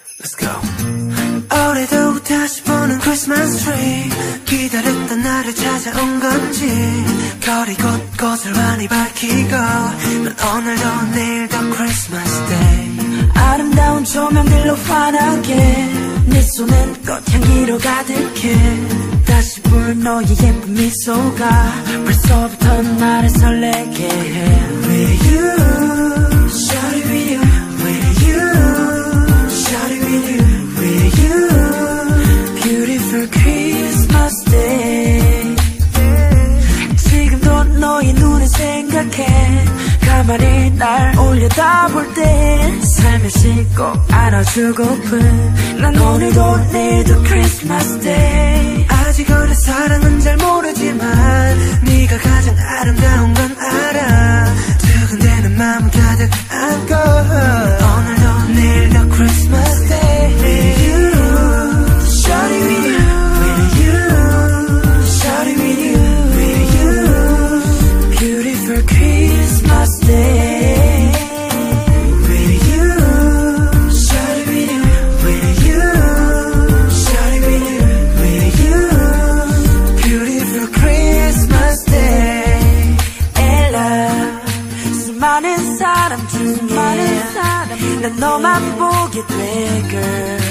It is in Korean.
Let's go. 올해도 다시 보는 Christmas tree. 기다렸던 날을 찾아온 건지 거리 곳곳을 많이 밝히고 넌 오늘도 내일도 Christmas Day. 아름다운 조명들로 환하게 네 손엔 꽃향기로 가득해. 다시 볼 너의 예쁜 미소가 벌써부터 나를 설레게 해. With you, shawty with you. With you, shawty with you. With you, Beautiful Christmas Day. 지금도 너의 눈을 생각해. 가만히 날 올려다볼 때 살며시 꼭 안아주고픈 난 오늘도 내일도 Christmas Day. 아직 어려 사랑은 잘 모르지만 네가 가장 아름다운 건 알아. 두근대는 마음 가득 안고 오늘도 내일도 Christmas Day. With you, shawty with you. With you, shawty with you. With you, Beautiful Christmas Day. with you, shawty with you. With you, shawty with you. With you, beautiful Christmas Day. Ella, 수많은 사람 중에 난 너만 보게 돼 girl.